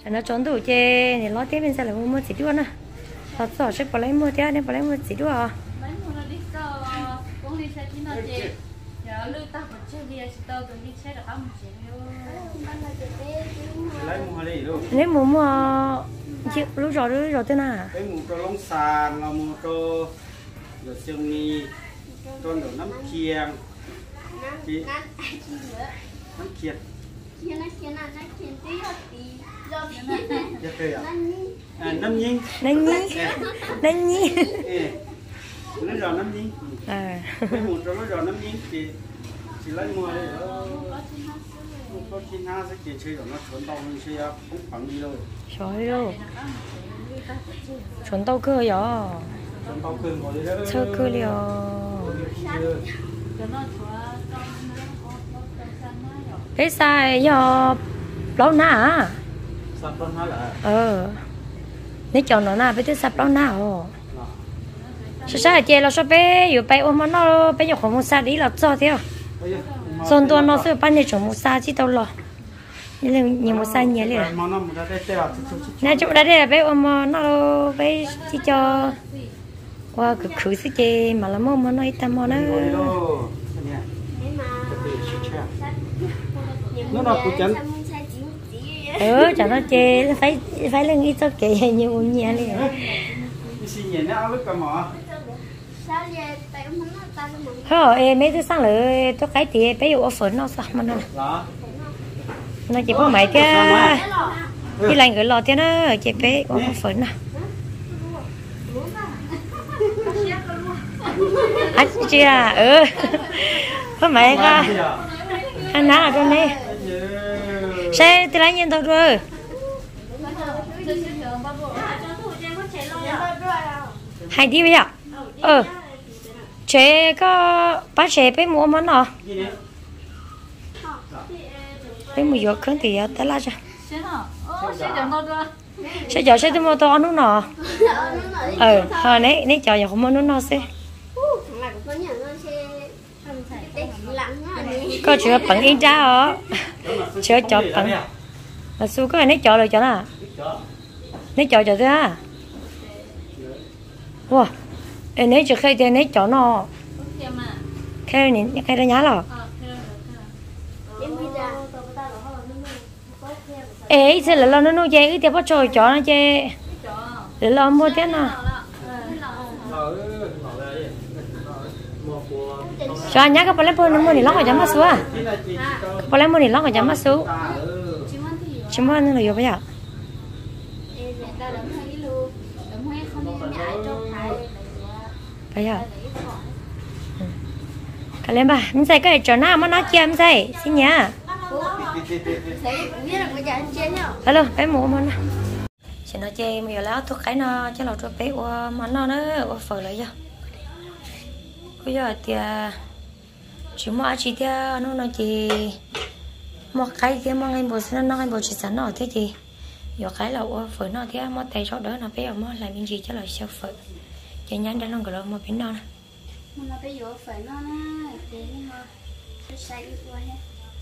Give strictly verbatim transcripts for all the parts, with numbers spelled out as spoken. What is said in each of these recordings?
nó trốn tủ chê thì lo tiếp bên sẽ là mua chỉ đua nè họ sợ sẽ bỏ lấy mua theo nên bỏ lấy mua chỉ đua à lấy mua nó đi cơ cũng đi xe chỉ nó chê giờ lưu ta một chiếc đi chỉ tao từng đi xe được không chỉ lấy mua đi luôn lấy mua mua chiếc lúc rồi lúc rồi thế nào lấy mua cho lông sàn là mua cho rồi siêu ni cho đồ nấm chiang chị nấm chiên à nấm nhinh nấm nhinh nấm nhinh nó giò nấm nhinh à lấy mua cho nó giò nấm nhinh chị chị lấy mua đi có chín ha sẽ chị chơi rồi nó chuẩn tàu mình chơi cũng phẳng đi rồi trời đâu chuẩn tàu cơ vậy chuẩn tàu cơ ngồi đi đó chơi cơ liều thế sai do lâu nà sắp lâu nà là ờ nếu chọn nó nà bây giờ sắp lâu nà ồ sao sao chị là sao béอยู่ไป ôm nó bé nhọcของmột sa đi là cho theo son tua nó sẽ bán được trong một sa chỉ tao lo nhưng là nhiều một sa nhiều liền nè chỗ đó đây là bé ôm nó bé chỉ cho qua cực khử sức chị mà là mong mà nó ít tâm mà nó nó là của chân ừ chẳng nó chê phải phải lên ít cho kệ nhiều một nhà liền xin nhẹ nó áo lúc cầm mỏ thôi em mấy thứ sáng lại tôi cái thì bé yêu phấn nó sao mà nó nó chỉ có mấy cái đi lại người lò thế nó chị bé có phấn à anh chị à ừ có mấy cái anh nói ở trong đây xe tôi lấy nhìn tôi rồi hai đi bây giờ ừ chế có bác chế bé mua món nào bé mua giọt khấn thì tới lá cho sẽ giờ sẽ tôi mua to nó nọ ừ thôi nấy nấy chờ giờ không mua nó nọ xe có chuyện bằng yên tra hả chưa chọn bằng là su có nấy chọn rồi chọn à nấy chọn chọn thế à wow em nấy chưa khai thì nấy chọn nó khai này khai ra nhá rồi ê sẽ là lo nó nuôi dê cái tiền bắt trôi chọn nó chê để lo mua thế nào cho anh nhá các bạn lấy bơ nó mua thì lót ở trong mắt xuống các bạn lấy mua thì lót ở trong mắt xuống chỉ mua nó là nhiều bây giờ bây giờ cả lên bà mình xài cái này chỗ nào mà nó chém xài xin nhá hello bé mua mà nó chỉ nó chê bây giờ lá thuốc cái nó chứ là cho bé qua mà nó nó qua phở lại cho bây giờ thì chỉ mua chỉ thì nó nói chỉ một cái thì mà ngày bữa nó nó ngày bữa chỉ sẵn nó thế thì giờ cái là qua phở nó thì mà tay sau đó nó bé mà làm những gì cho là sao phở chỉ nhắn đã nó gọi là một bên nó mà bây giờ phải nó nè để nó sai đi qua hết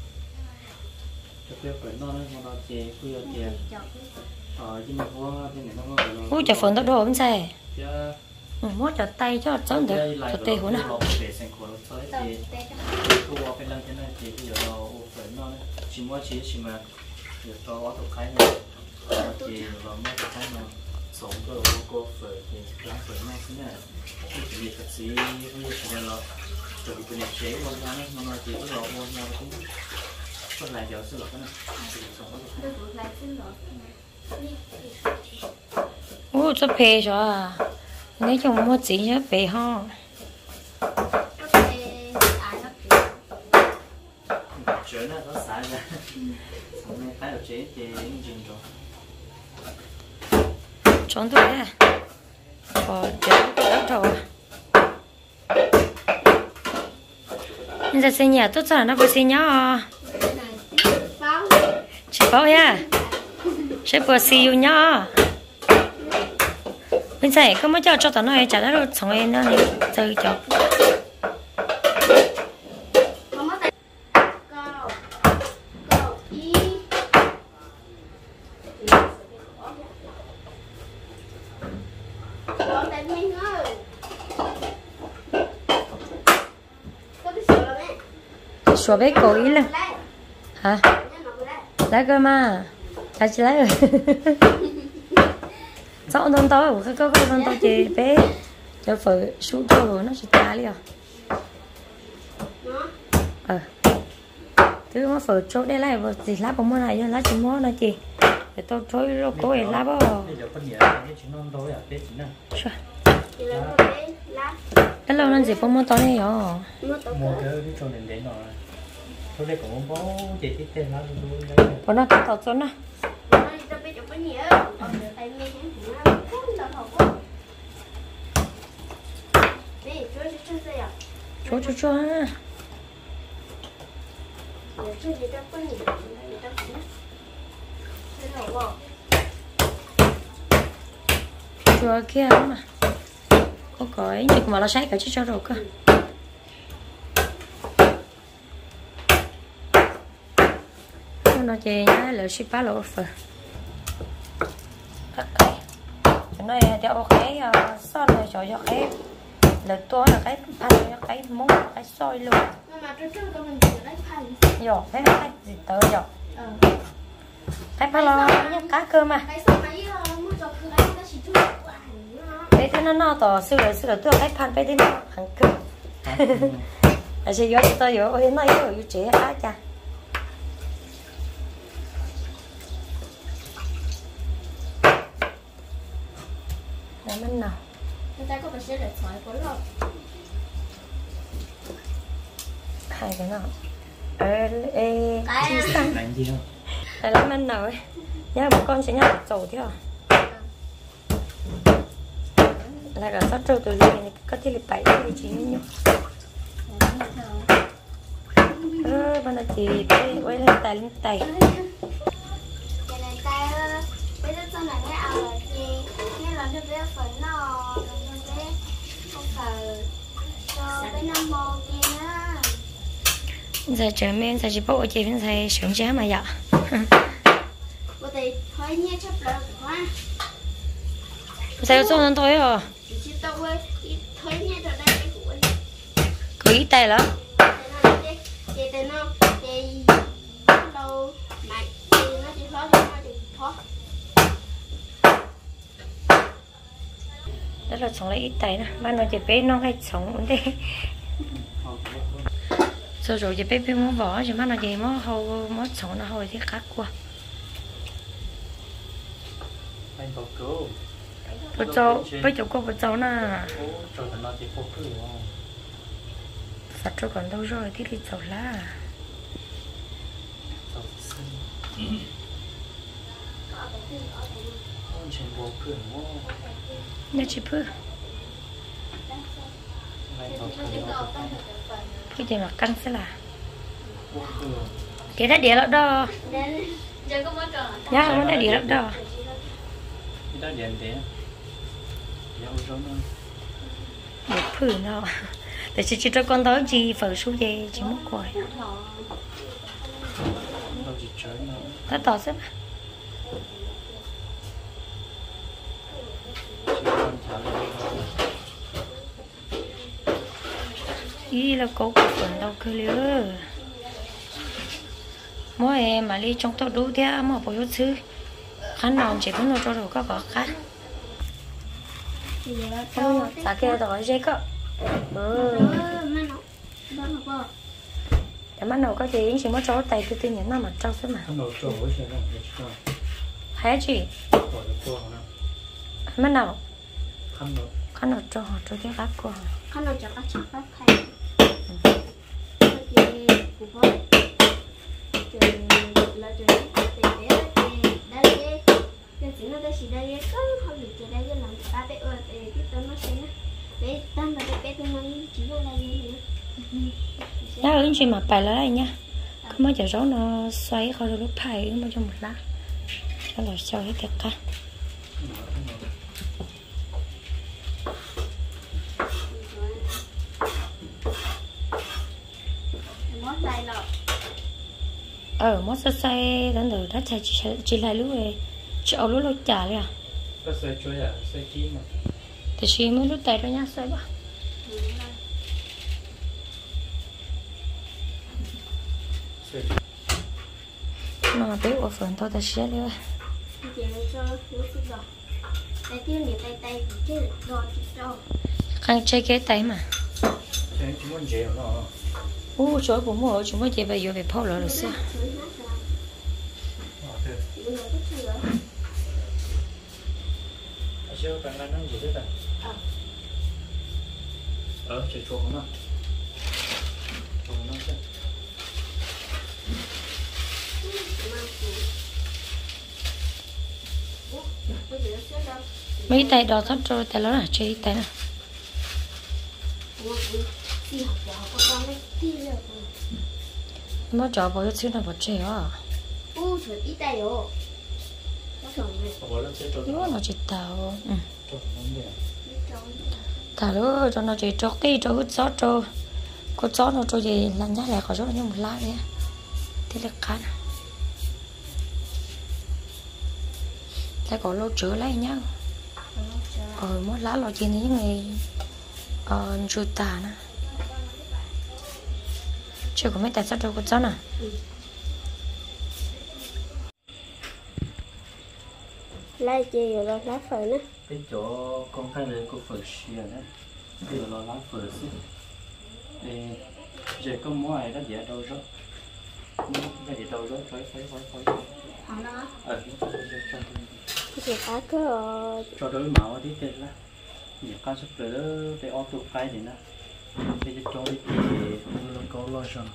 cái phải nó nó chè bây giờ chè ờ nhưng mà có cái này nó ui chả phở tao đồ không sai mỗi chặt tay cho chấm được chặt tay hổ nào chỉ mua chỉ chỉ mà giờ cho ở tổ khai này chỉ vào mấy cái cái mà sống cơ cô phở thì làm phở này cái này chỉ việc thật sự bây giờ là chuẩn bị cái này chế vào ra này mà chỉ có lọ vào nhau cũng có lại giờ sẽ lọ cái này ui cho phê rồi à nếu chồng mua chỉ cho phê ho chế nó nó xả ra xong rồi phải chế thì những gì rồi trốn tuổi à bỏ chế đất rồi bây giờ xây nhà tốt cho nó phải xây nhỏ chỉ bảo nha sẽ vừa xây nhỏ bây giờ có mấy cho cho tao nói trả ra xong rồi nó này chơi cho con tại mình ơi. Có biết sửa rồi mẹ. Sửa bé cổ ý lên. Hả? Lấy cơ mà. Lấy chị lấy rồi. Sao con tôi có có con tôi chị bé. Cho phải số cho rồi nó sẽ trả liền. Ờ. Thứ mà phải chỗ đây lại gì lá bông này lá chỉ mua này chị. Để tôi thôi rồi cô ấy lá bao. Cái lâu nên gì bông mua to này hả? Mua cái cái chỗ đến đến rồi. Tôi đây cũng có chị thích tên lá luôn đấy. Bọn nó cắt tọt xuống nè. Chúa chúa chúa ha. Chúa kia mà. Có cõi nhưng mà nó sấy cả chứ cho rồi cơ. Nó chè nhá là ship ba lỗ phở. Cái này cho cái son này cho cho cái là to là cái pan cái món cái xôi luôn. Nhưng mà trước trước tôi mình chỉ lấy pan. Rồi, cái cái gì tới rồi. Ừ. Cái pan lo nhá cá cơm mà. Cái xong mấy mua cho cái nó chỉ chút. Bây giờ nó no to xưa rồi xưa rồi tôi cái pan bây giờ nó hàng cơm. Là sẽ vô tôi vô ôi nó vô vô chế á cha. Để mình nào. Người ta có phải sẽ để xoài của lợn. Hai cái nào. Ê ê chi xăng. Làm gì không? Đây là mình nào ấy. Nhá một con sẽ nhá một dầu thế à. Là cả sót trâu từ này có thể là bảy thì chỉ nhá. Ơ bên này thì cái quay lên tay lên tay. Cái này tay bây giờ cho này cái áo là gì? Nghe là cái bé phấn nó cái bé không phải cho cái năm màu kia nữa. Giờ chờ mình giờ chỉ bộ chị bên thầy sướng giá mà dạ. Cô thì thôi nhé chấp lời quá. Sao cho nó thôi à? Chị tao ơi, thôi nhé cho đây cái của anh. Cứ ý tay đó. Chị thì nó chị đâu mạnh thì nó chỉ khó thì nó chỉ khó. Đó là sống lấy ít tay nè, ban đầu chị bé nó hay sống thế. Rồi rồi chị bé bé muốn vỏ, chị ban đầu chị muốn hầu muốn sống nó hồi thì khác quá. Anh có cứu. Bữa cháu, bây giờ cô bữa cháu nè. Rồi nó chỉ có cứu không? Phát cho còn đâu rồi thì đi cháu lá. Nó chỉ bữa. Cái gì mà căng sẽ là. Cái đã đĩa lắm đó. Nhá, không đã đĩa lắm đó. Cái đó điện thế. Được phử nào. Để chị chỉ cho con đó gì phở su về chỉ mất quài. Đã tỏ xếp. Ý là có cuộc phần đâu cơ liêu. Mỗi em mà đi trong tàu đủ thế mà bố yếu chứ. Khán nào chỉ muốn cho đồ có có khác. Giá kia đó dây cơ. Ừ. Để mắt nào có gì chỉ muốn cho tay tôi tin nhắn nào mà cho xếp mà. Hay chị? Mắt nào? Khăn nào cho họ cho cái gác của họ. Khăn nào cho các cháu các thầy. Thì của con. Rồi là rồi thì bé thì đây cái cái gì nó cái gì đây có không được cái đây cái làm ta bé ơi thì cái tôi nó sẽ bé tâm là bé tôi nó chỉ vô là như thế. Lá ứng chuyện mà bài lá này nha. Không bao giờ gió nó xoay khỏi lúc phải mà cho một lá. Đó là cho hết tất cả. Ờ, mất sơ say đến từ đã chạy chỉ lại lúc này chậu lúc lúc trả liền. Có xoay chuối à, xoay chi mà. thì chỉ mới lúc tay đó nhá xoay ba mà biết ở phần tôi ta sẽ nữa khăn chơi cái tay mà u chỗ cũng mua chúng mới chơi bây giờ về phao lỡ rồi sao chưa cần là nó gì thế ta ờ chơi chuột nó chuột nó chứ mấy tay đỏ thắt rồi tay nó là chơi tay nè nó chọn bao nhiêu xíu nó bật chơi à nó nó chỉ tàu tàu đó cho nó chỉ cho cái cho hút gió cho có gió nó cho gì làm nhá lại có gió như một lá vậy thế là khá lại có lâu chữa lấy nhá rồi mỗi lá lò trên những người ờ chuột tà nè chưa có mấy tài sản đâu có gió nè lại chơi rồi lo lá phở nữa cái chỗ con thấy là có phở xìa đấy bây giờ lo lá phở xí thì giờ có món này nó dễ đâu rồi nó dễ đâu rồi phải phải phải phải ờ thì cá cơ cho đối mạo tí tên là nhiều con sắp tới để ô tô cái thì nó bây giờ cho đi thì nó có lo rồi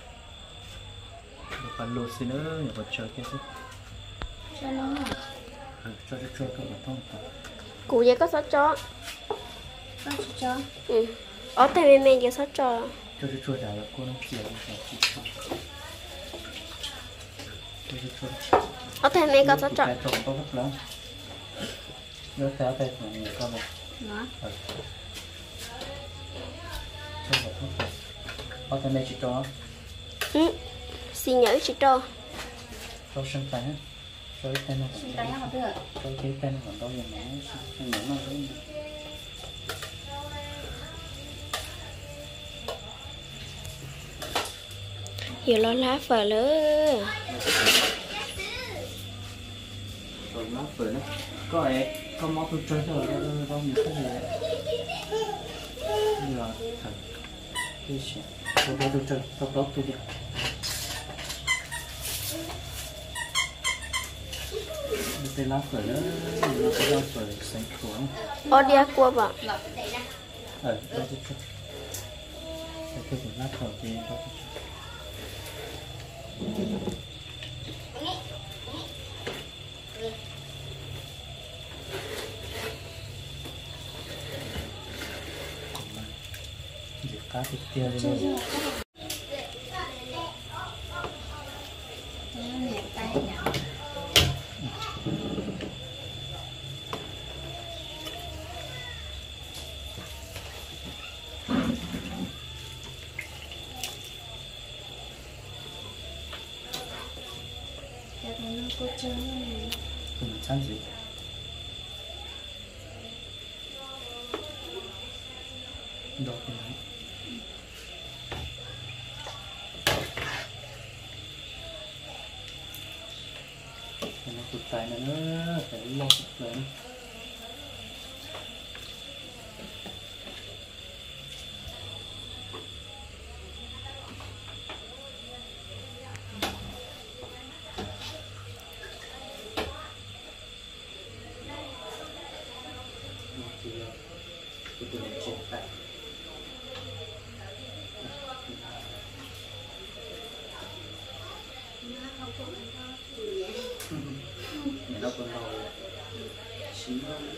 một phần lô xin nữa nhiều vật chơi cái gì cho nó cho cho cho các bạn thông cụ vậy có sót chó sót chó ừ ở đây mình mình có sót chó cho cho cho là cô nó chịu cho cho cho cho ở đây mình có sót chó cái trộn có rất lớn nó kéo tay của người con này nó cho vào thuốc ở đây mình chỉ cho ừ xin nhớ chỉ cho cho sân tay hết cho cái tay nó còn tay nó được cho cái tay nó còn đâu giờ nó nó nó nó hiểu lo lá phở nữa rồi nó phở nó có ai có món tôi chơi rồi đâu nhiều cái gì giờ thật cái gì tôi tôi tôi chơi tôi đó tôi đi cái lá phở đó nó có lá phở xanh cuốn ở đi qua bạn ờ tôi tôi chơi cái cái lá phở thì tôi tôi cá thịt tiêu đi luôn. Không chán gì. Đọc cái này. Nó tụt tay nữa, phải lo tụt lên. Nó còn ngồi chín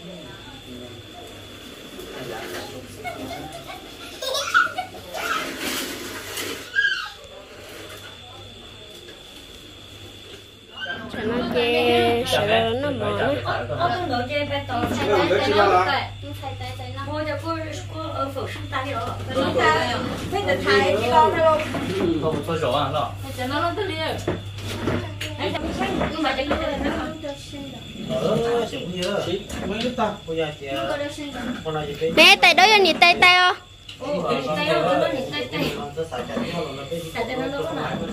cho nó chê sợ nó mò nó ở trong đó chê phải tổ sai tay tay nó tay mua cho cô cô ở phủ sang tay rồi chúng ta phải được thay cái lo thôi luôn không thôi rồi à lo cho nó nó tới đi nhưng mà cái cái này nó Ờ, chỉ cũng nhớ. Mấy đứa ta, bây giờ chị con này chị Mẹ tay đó nhỉ tay tay không? tay đâu có nó tay tay. Nó xài cái nó nó cái Tay tay nó đâu có nào.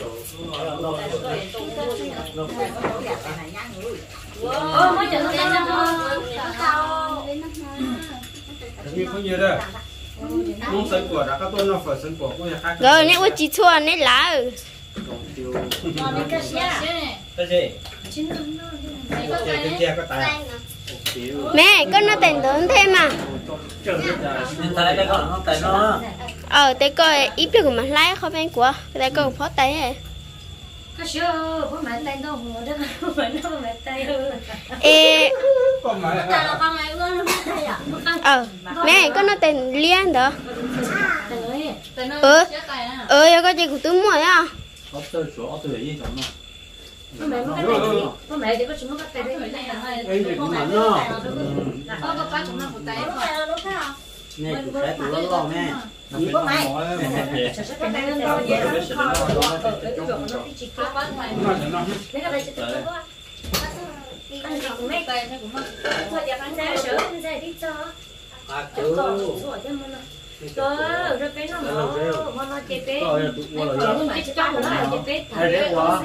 Ô, mới chừng nó tay nó Vì không nhớ đây. Không sân của đã các tôn nó phải sân của cũng là khác. Rồi nè ôi chị chua nè lá. cái gì? Cái kia có tài. Mẹ con nó tiền lớn thêm mà. Hiện tại đây con nó tại nó. Ờ tay coi ít được mà lái không bên của. Tay coi phó tay này. có sữa bố mẹ tay đâu mà đó bố mẹ nó mẹ tay hơn. Ê. Con mà. Con này con tay à? Ờ mẹ con nó tiền liên đó. Ừ. Ừ có gì của tôi mua á. Nó từ chỗ từ gì chỗ nó. Bố mẹ có cái tay bố mẹ thì có chúng nó có tay đấy. Anh thì cũng mạnh nó. Có có bác chúng nó một tay không? Nè chủ sẽ tụi nó lo nè. Bố mẹ. Sẽ sẽ tay lên đâu vậy? Nó chỉ có bác mày. Mấy cái này sẽ tự có. Anh học mấy tay nó cũng thôi giờ anh ra sữa anh ra đi cho. À chú. Cơ, rồi bé nó mở, mà nó chơi bé. Nó chỉ cho nó là chơi bé. Hay đấy quá.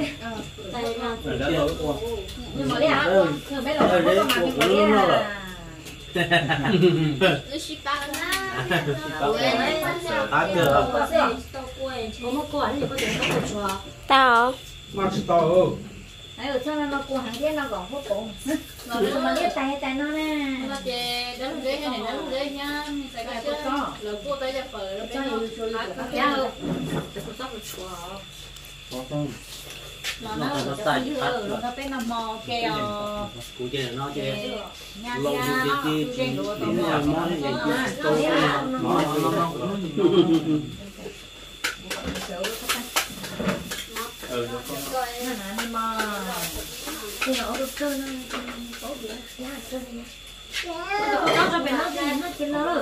Nhưng mà đấy hả? Thường bé là nó có mặt cái gì à? Nó ship ba na. À cơ. Có một cô anh thì có thể có một chùa. Tao. Mà chỉ to. Đấy ở trong nó cô hàng kia nó còn có cổ. Nó nó mà liếc tay tay nó nè. Nó chơi đánh ghế cái này đánh ghế nhá. Tại cái có. Rồi cô tới ra phở nó Cho nhiều chùa nó giá hơn. Để cô tóc một chùa. Có không? Nó nó nó tay nó nó bé nó mò keo. Cụ chơi nó chơi. Nha Lâu nha. như cái cái cái nhà món này cái câu nó nó nó ừ nó có Nó là đi mò. Thì nó được trơn nó có gì giá trơn nha. Nó cho bé nó thì nó trên nó.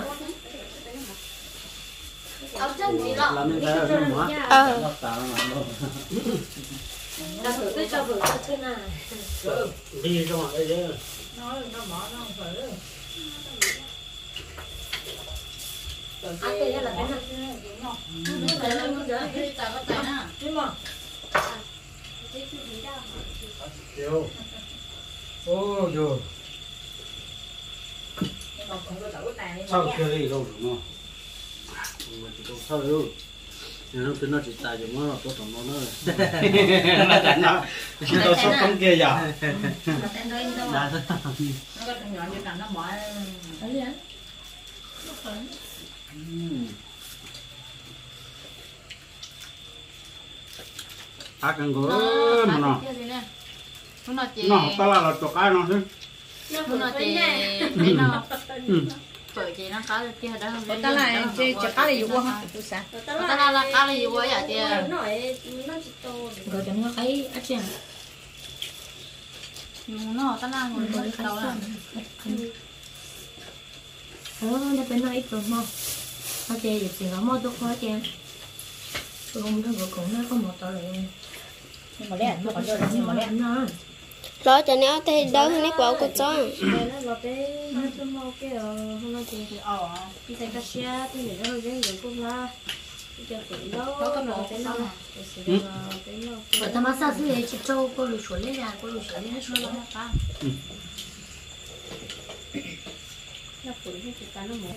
Ở chân gì đó. làm như thế là nó hóa. Ờ. Nó tạo nó luôn. Là thử cái cho vừa cho thế nào. Đi ra ngoài đây chứ. Nó nó mỏ nó không phải. Ăn cái là cái nào? Nó phải là nó dễ đi tạo cái tay nè. Đúng không? Chiều. Ô rồi. Còn không có đổ tài đi. Sau chơi đi đâu đúng không? Mà chỉ có sau đâu. Nó cứ nó chỉ tài cho nó có tổng nó nữa. Nó chạy nó. Nó sắp không kia giờ. Mà tên đây đâu Đã mà. thôi. Nó có thằng nhỏ như nào nó mỏ. Đấy á. À cần có mà nó. Nó chỉ Nó ta là là chọc ai nó chứ. nó chỉ bé nó phở chị nó có kia đó không? Ta là chơi chả cá là gì quá hả? Tôi sao? Ta là là cá là gì quá vậy chị? Nói nó chỉ to. Rồi cho nó ấy ở trên. Nó ta là người mới đầu là. Ờ, nó bên nó ít rồi mà. Nó chơi được thì nó mua tốt quá chơi. Tôi không thấy vợ cũng nó có một tờ liền. Nhưng mà đẻ, nó còn rồi nhưng mà đẻ. nó. Lo cho nó thấy đỡ hơn cái quả của cho. Nó là cái nó cho mua cái hôm nay thì ờ đi thành cái xe thì mình nó cái gì cũng là cho tụi nó có nó cái nó cái nó vậy ta mà sao thế chị châu cô lùi xuống lên là cô lùi xuống lên xuống nó ta nó phụ cái chị ta nó mở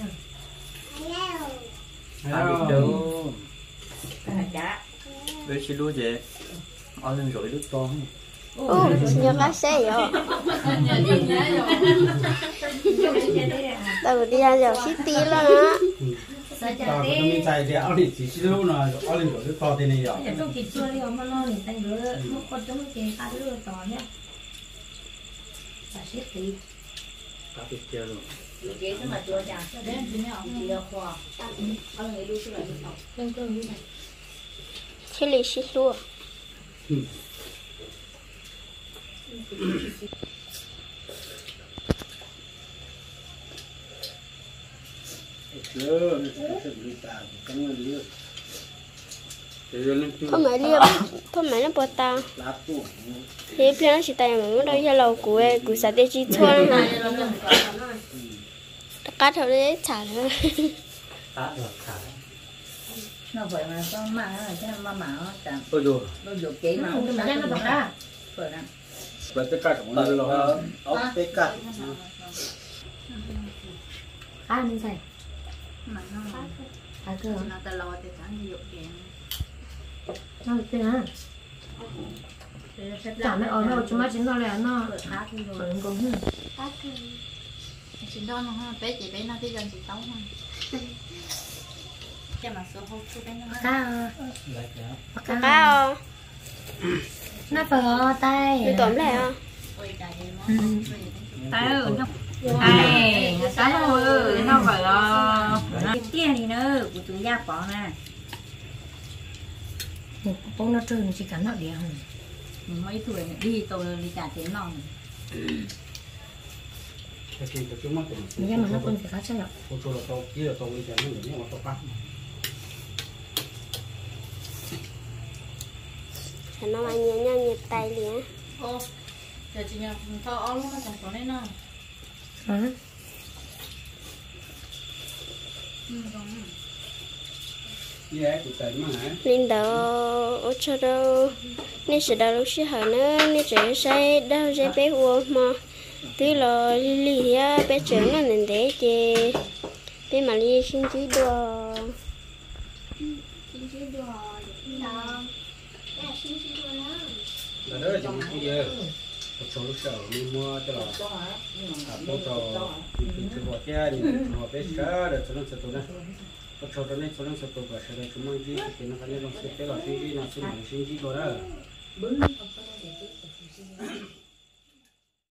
À đâu. Chả. Bây giờ đua gì? Ở lên rồi đứt to không? Ô, nhớ cá xe rồi. Tao đi ăn rồi xí tí luôn á. sao Tao chả có thế mình chạy thì áo đi chỉ xí luôn rồi, áo lên rồi to thế này rồi. ở trong thịt chua đi mà lo thì tay nữa nó còn trong cái ta đưa to nhá chả xếp tí Cá thịt chưa rồi. Chị nó mà chua chả. Đến chị nó Chị là khoa. Ông người đu xuống lại đi học. lên cơm như này Chỉ lì xí luôn. Chưa, nó sẽ bị tạt, không có lý. Hôm mấy liệp, hôm mấy nó bò tao. lá củ Thế phía nó chỉ tay mà muốn đâu cho lầu của của xã tê chi thua nữa. Cắt thôi đấy chả nữa. tá được thả nó vậy mà con mà nó chứ mà mà nó chẳng tôi rồi nó dục chỉ mà không Mà nó bật ra. vậy đó vậy tất cả chúng nó ở rồi ở cái cạnh à nên xài Mà nó à cơ nó ta lo thì chẳng gì dục kẹn. nó tên hả chả nó ở đâu chúng nó chính nó là nó Khá thì rồi. ở bên cùng hả Chị đó nó ha, bé chị bé nó cái dân chị tấu ha. Cho mà số hộp cho bé nó. cá lại Cá cả không? nó phở tay Tôi tóm lại không? Ôi trời ơi, món tay ơi nó ai tay ơi nó phải là cái tiền đi nữa của chúng gia bỏ nè bông nó trơn chỉ cắn nó đẻ không mấy tuổi đi tôi đi trả tiền non cái gì chúng nó bây giờ mà nó còn phải khá chắc lắm tôi cho là tôi kia là tôi sẽ nó những mà tôi bắt Chả nó ăn nhẹ nhau nhẹ tay liền. Ô, giờ chị nhờ cho ó lúc nó chẳng có nên nào. hả Ừ, đúng. yeah của tay mà hả Linh đó ở chỗ đâu nên sẽ đâu lúc sẽ hỏi nữa nên sẽ say đâu sẽ bé uống mà tí lo lì á bé trẻ nó nên để chị bé mà đi xin chú đùa xin chú đùa đó bé xin chú đùa nữa là đó chúng bây giờ một số lúc sau đi mua cho là à bố cho mình cứ bỏ ra đi họ bé cá để cho nó sẽ tốt nè một số đó nên cho nó sẽ tốt và sẽ là chúng mình gì thì nó phải nên làm sẽ là cái gì nó sẽ làm cái gì đó đó